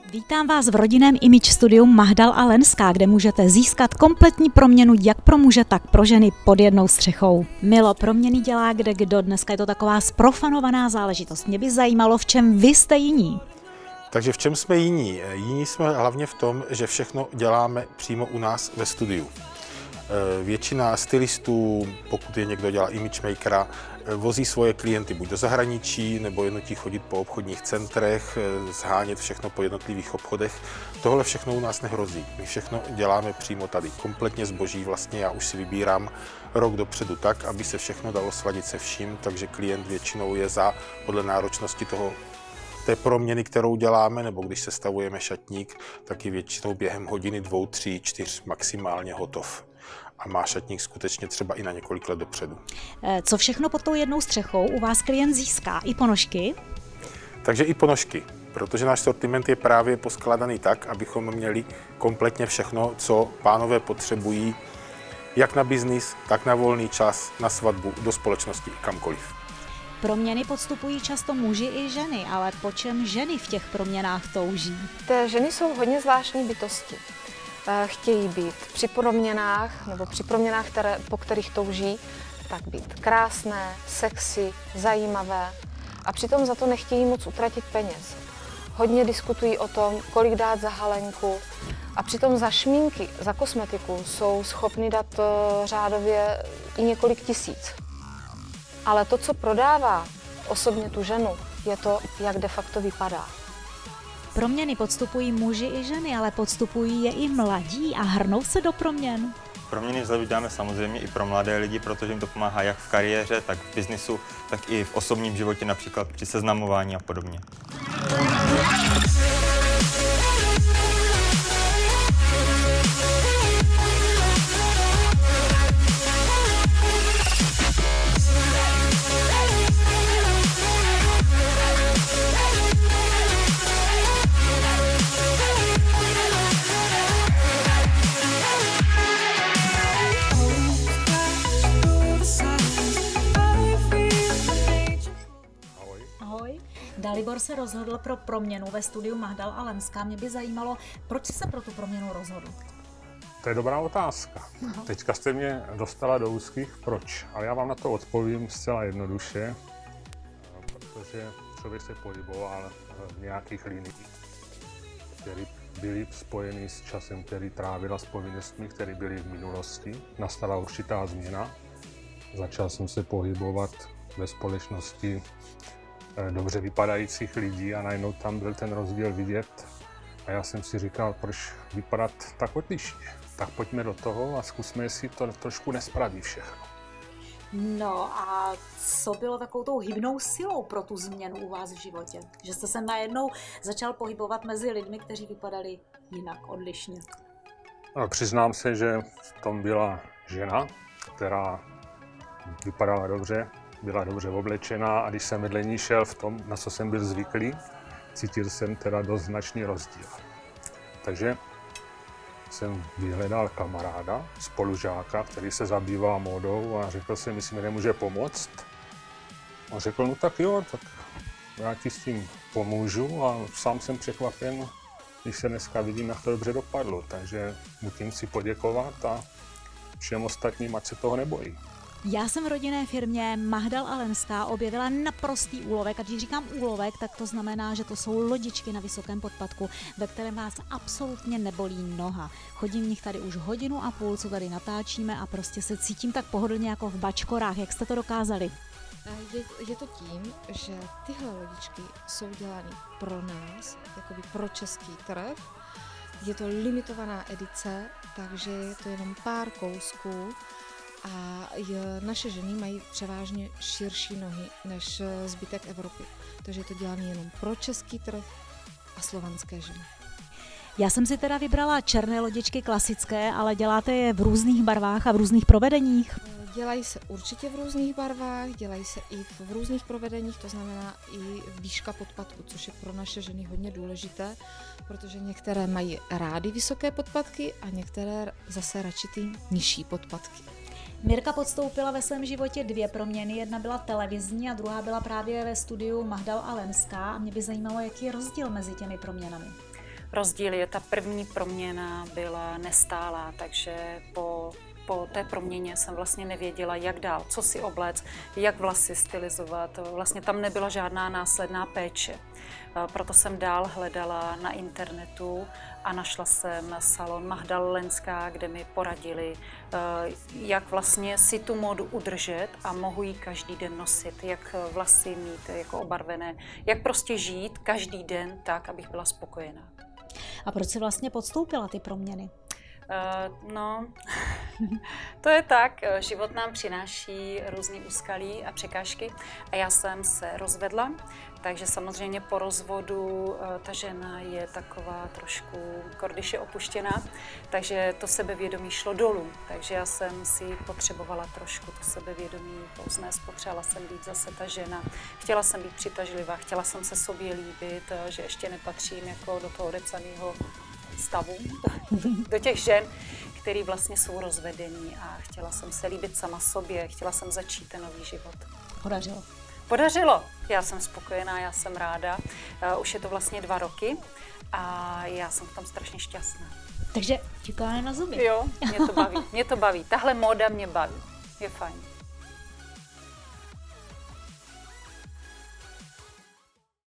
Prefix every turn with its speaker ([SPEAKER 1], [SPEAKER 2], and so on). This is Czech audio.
[SPEAKER 1] Vítám vás v rodinném image studiu Mahdal a Lenská, kde můžete získat kompletní proměnu jak pro muže, tak pro ženy pod jednou střechou. Milo, proměny dělá kdekdo, dneska je to taková zprofanovaná záležitost. Mě by zajímalo, v čem vy jste jiní.
[SPEAKER 2] Takže v čem jsme jiní? Jiní jsme hlavně v tom, že všechno děláme přímo u nás ve studiu. Většina stylistů, pokud je někdo dělá image makera, vozí svoje klienty buď do zahraničí, nebo je nutí chodit po obchodních centrech, zhánět všechno po jednotlivých obchodech. Tohle všechno u nás nehrozí. My všechno děláme přímo tady. Kompletně zboží vlastně já už si vybírám rok dopředu tak, aby se všechno dalo sladit se vším, takže klient většinou je podle náročnosti té proměny, kterou děláme, nebo když sestavujeme šatník, tak je většinou během hodiny, 2, 3, 4 maximálně hotov. A má šatník skutečně třeba i na několik let dopředu.
[SPEAKER 1] Co všechno pod tou jednou střechou u vás klient získá? I ponožky?
[SPEAKER 2] Takže i ponožky, protože náš sortiment je právě poskládaný tak, abychom měli kompletně všechno, co pánové potřebují, jak na biznis, tak na volný čas, na svatbu, do společnosti, kamkoliv.
[SPEAKER 1] Proměny podstupují často muži i ženy, ale po čem ženy v těch proměnách touží?
[SPEAKER 3] Ty ženy jsou hodně zvláštní bytosti. Chtějí být při proměnách, nebo při proměnách, po kterých touží, tak být krásné, sexy, zajímavé a přitom za to nechtějí moc utratit peněz. Hodně diskutují o tom, kolik dát za halenku a přitom za šminky, za kosmetiku jsou schopni dát řádově i několik tisíc. Ale to, co prodává osobně tu ženu, je to, jak de facto vypadá.
[SPEAKER 1] Proměny podstupují muži i ženy, ale podstupují je i mladí a hrnou se do proměn.
[SPEAKER 4] Proměny vzhledu děláme samozřejmě i pro mladé lidi, protože jim to pomáhá jak v kariéře, tak v biznisu, tak i v osobním životě, například při seznamování a podobně.
[SPEAKER 1] Dalibor se rozhodl pro proměnu ve studiu Mahdal a Lenská. Mě by zajímalo, proč jsi se pro tu proměnu rozhodl?
[SPEAKER 5] To je dobrá otázka. Teďka jste mě dostala do úzkých proč, ale já vám na to odpovím zcela jednoduše, protože člověk se pohyboval v nějakých liniích, které byly spojeny s časem, který trávila s povinnostmi, které byly v minulosti. Nastala určitá změna. Začal jsem se pohybovat ve společnosti dobře vypadajících lidí a najednou tam byl ten rozdíl vidět. A já jsem si říkal, proč vypadat tak odlišně. Tak pojďme do toho a zkusme, jestli to trošku nespraví všechno.
[SPEAKER 1] No a co bylo takovou tou hybnou silou pro tu změnu u vás v životě? Že jste se najednou začal pohybovat mezi lidmi, kteří vypadali jinak, odlišně?
[SPEAKER 5] No, přiznám se, že v tom byla žena, která vypadala dobře, byla dobře oblečená a když jsem vedle ní šel v tom, na co jsem byl zvyklý, cítil jsem teda dost značný rozdíl. Takže jsem vyhledal kamaráda, spolužáka, který se zabývá módou a řekl jsem, jestli mi nemůže pomoct. A řekl, no tak jo, tak já ti s tím pomůžu a sám jsem překvapen, když se dneska vidím, jak to dobře dopadlo. Takže musím si poděkovat a všem ostatním, ať se toho nebojí.
[SPEAKER 1] Já jsem v rodinné firmě Mahdal a Lenská objevila naprostý úlovek a když říkám úlovek, tak to znamená, že to jsou lodičky na vysokém podpatku, ve kterém vás absolutně nebolí noha. Chodím v nich tady už 1,5 hodiny, co tady natáčíme a prostě se cítím tak pohodlně jako v bačkorách. Jak jste to dokázali?
[SPEAKER 3] Je to tím, že tyhle lodičky jsou dělány pro nás, jakoby pro český trh. Je to limitovaná edice, takže je to jenom pár kousků. A naše ženy mají převážně širší nohy než zbytek Evropy. Takže je to dělané jenom pro český trh a slovanské ženy.
[SPEAKER 1] Já jsem si teda vybrala černé lodičky klasické, ale děláte je v různých barvách a v různých provedeních?
[SPEAKER 3] Dělají se určitě v různých barvách, dělají se i v různých provedeních, to znamená i výška podpatku, což je pro naše ženy hodně důležité, protože některé mají rády vysoké podpatky a některé zase radši ty nižší podpatky.
[SPEAKER 1] Mirka podstoupila ve svém životě 2 proměny, jedna byla televizní a druhá byla právě ve studiu Mahdal a Lenská a mě by zajímalo, jaký je rozdíl mezi těmi proměnami.
[SPEAKER 6] rozdíl je, ta první proměna byla nestálá, takže po té proměně jsem vlastně nevěděla, jak dál, co si obléct, jak vlasy stylizovat. Vlastně tam nebyla žádná následná péče. Proto jsem dál hledala na internetu a našla jsem salon Mahdal Lenská, kde mi poradili, jak vlastně si tu módu udržet a mohu ji každý den nosit, jak vlasy mít jako obarvené, jak prostě žít každý den tak, abych byla spokojená.
[SPEAKER 1] A proč jsi vlastně podstoupila ty proměny?
[SPEAKER 6] No, to je tak, život nám přináší různý úskalí a překážky a já jsem se rozvedla, takže samozřejmě po rozvodu ta žena je taková trošku, když je opuštěná, takže to sebevědomí šlo dolů, takže já jsem si potřebovala trošku to sebevědomí povznést, potřebovala jsem být zase ta žena, chtěla jsem být přitažlivá, chtěla jsem se sobě líbit, že ještě nepatřím jako do toho odepsaného stavu, do těch žen, který vlastně jsou rozvedení a chtěla jsem se líbit sama sobě, chtěla jsem začít ten nový život.
[SPEAKER 1] Podařilo?
[SPEAKER 6] Podařilo. Já jsem spokojená, já jsem ráda. Už je to vlastně 2 roky a já jsem v tom strašně šťastná.
[SPEAKER 1] Takže ti to na zuby.
[SPEAKER 6] Jo, mě to baví, mě to baví. Tahle móda mě baví, je fajn.